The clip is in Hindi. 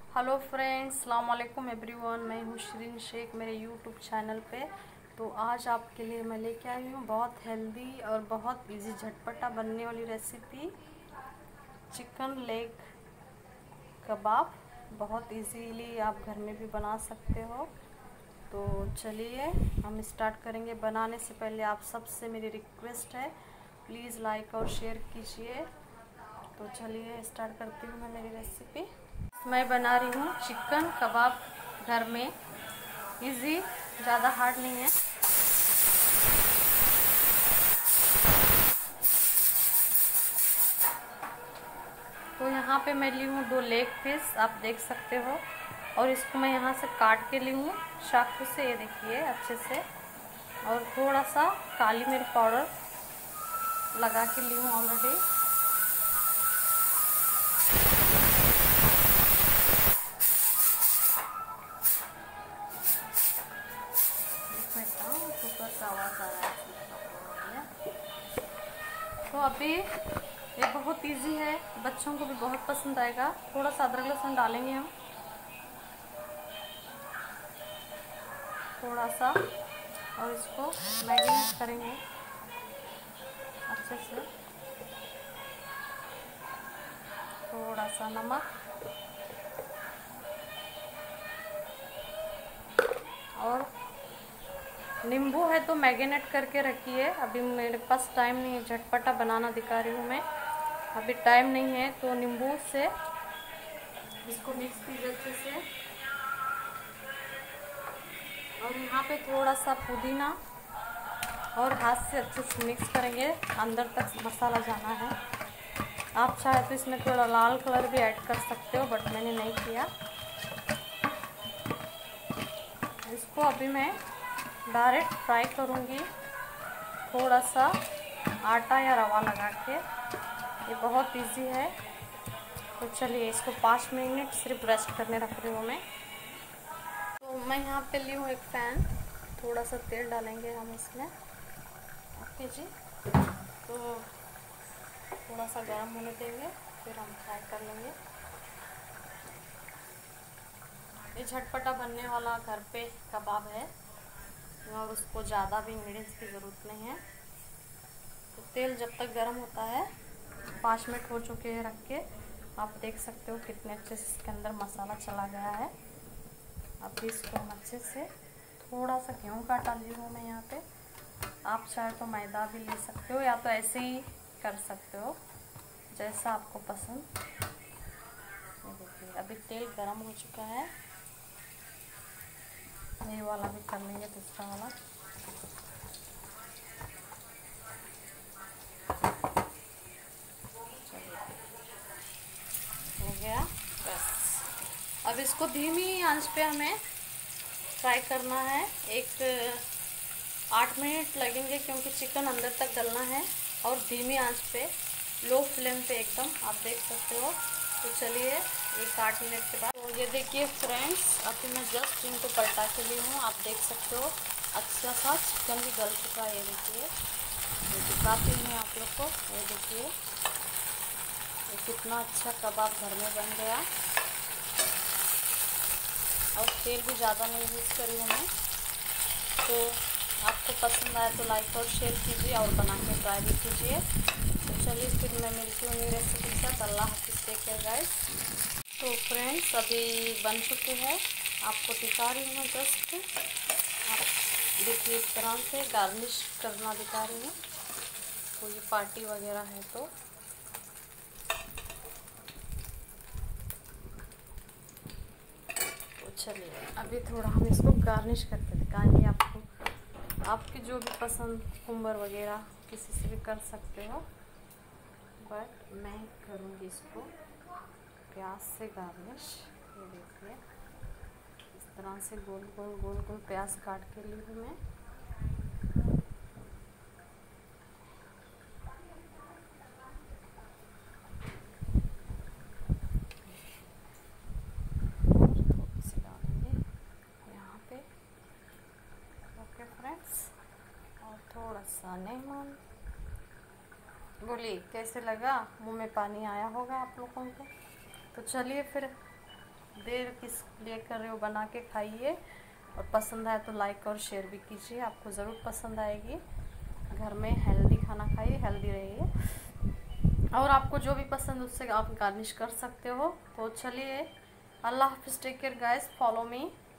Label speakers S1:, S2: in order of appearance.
S1: हेलो फ्रेंड्स, अस्सलाम वालेकुम एवरीवन। मैं हूँ शिरीन शेख मेरे यूट्यूब चैनल पे। तो आज आपके लिए मैं लेके आई हूँ बहुत हेल्दी और बहुत इजी झटपटा बनने वाली रेसिपी, चिकन लेग कबाब। बहुत इजीली आप घर में भी बना सकते हो। तो चलिए हम स्टार्ट करेंगे। बनाने से पहले आप सबसे मेरी रिक्वेस्ट है, प्लीज़ लाइक और शेयर कीजिए। तो चलिए स्टार्ट करती हूँ मैं मेरी रेसिपी। मैं बना रही हूँ चिकन कबाब घर में। इजी, ज़्यादा हार्ड नहीं है। तो यहाँ पे मैं ली हूँ 2 लेग पीस, आप देख सकते हो। और इसको मैं यहाँ से काट के ली हूँ चाकू से, ये देखिए अच्छे से। और थोड़ा सा काली मिर्च पाउडर लगा के ली हूँ ऑलरेडी। कुकर का आवाज़ आ रहा है। तो अभी ये बहुत इजी है, बच्चों को भी बहुत पसंद आएगा। थोड़ा सा अदरक लहसुन डालेंगे हम, थोड़ा सा, और इसको मैरिनेट करेंगे अच्छे से। थोड़ा सा नमक और नींबू है तो मैरिनेट करके रखिए। अभी मेरे पास टाइम नहीं है, झटपटा बनाना दिखा रही हूँ मैं। अभी टाइम नहीं है तो नींबू से इसको मिक्स कीजिए अच्छे से। और यहाँ पे थोड़ा सा पुदीना और हाथ से अच्छे से मिक्स करेंगे, अंदर तक मसाला जाना है। आप चाहे तो इसमें थोड़ा लाल कलर भी ऐड कर सकते हो, बट मैंने नहीं किया। इसको अभी मैं डायरेक्ट फ्राई करूँगी, थोड़ा सा आटा या रवा लगा के। ये बहुत इजी है। तो चलिए इसको 5 मिनट सिर्फ रेस्ट करने रख रही हूँ मैं। तो मैं यहाँ पे ली हूँ एक पैन, थोड़ा सा तेल डालेंगे हम इसमें। ओके जी। तो थोड़ा सा गर्म होने देंगे, फिर हम फ्राई कर लेंगे। ये झटपटा बनने वाला घर पे कबाब है और उसको ज़्यादा भी इंग्रेडिएंट्स की ज़रूरत नहीं है। तो तेल जब तक गर्म होता है, 5 मिनट हो चुके हैं रख के, आप देख सकते हो कितने अच्छे से इसके अंदर मसाला चला गया है। अब इसको हम अच्छे से, थोड़ा सा गेहूँ का आटा ली हूँ मैं यहाँ पे। आप चाहे तो मैदा भी ले सकते हो या तो ऐसे ही कर सकते हो, जैसा आपको पसंद। ये देखिए अभी तेल गर्म हो चुका है। ये वाला भी कर लेंगे, दूसरा वाला। हो गया बस। अब इसको धीमी आंच पे हमें फ्राई करना है। 8 मिनट लगेंगे क्योंकि चिकन अंदर तक डलना है। और धीमी आंच पे, लो फ्लेम पे एकदम, आप देख सकते हो। तो चलिए एक 8 मिनट के बाद, तो ये देखिए फ्रेंड्स, अभी मैं जस्ट इनको पलटा के ली हूँ। आप देख सकते हो अच्छा सा चिकन भी गल चुका है। ये देखिए, ये दिखाती हूँ आप लोग को। ये देखिए ये कितना अच्छा कबाब घर में बन गया। और तेल भी ज़्यादा नहीं यूज़ करी हूँ मैं। तो आपको पसंद आए तो लाइक और शेयर कीजिए और बना के ट्राई भी कीजिए। तो चलिए फिर मैं मिलती हूँ नई रेसिपी के साथ। अल्लाह हाफिज़, टेक केयर गाइस। तो फ्रेंड्स अभी बन चुके हैं, आपको दिखा रही हूँ जस्ट। आप देखिए इस तरह से गार्निश करना दिखा रही हूँ, कोई पार्टी वगैरह है तो। चलिए अभी थोड़ा हम इसको गार्निश करके दिखाएंगे आपको। आपकी जो भी पसंद, कुम्बर वगैरह किसी से भी कर सकते हो, बट मैं करूँगी इसको प्याज से गार्निश। ये देखिए इस तरह से गोल गोल गोल गोल प्याज काट के ली हूँ मैं। थोड़ी सी डालेंगे यहाँ पे। ओके फ्रेंड्स, और थोड़ा सा लेमन। बोलिए कैसे लगा, मुंह में पानी आया होगा आप लोगों को। तो चलिए फिर देर किस लिए कर रहे हो, बना के खाइए और पसंद आए तो लाइक और शेयर भी कीजिए, आपको ज़रूर पसंद आएगी। घर में हेल्दी खाना खाइए, हेल्दी रहिए और आपको जो भी पसंद उससे आप गार्निश कर सकते हो। तो चलिए, अल्लाह हाफिज़, टेक केयर गाइस, फॉलो मी।